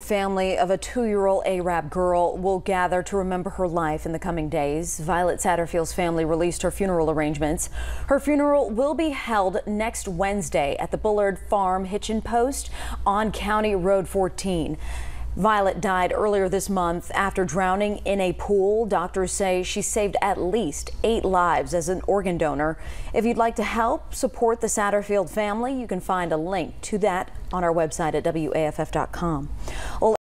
family of a 2-year-old Arab girl will gather to remember her life in the coming days. Violet Satterfield's family released her funeral arrangements. Her funeral will be held next Wednesday at the Bullard Farm Hitchin Post on County Road 14. Violet died earlier this month after drowning in a pool. Doctors say she saved at least 8 lives as an organ donor. If you'd like to help support the Satterfield family, you can find a link to that on our website at WAFF.com.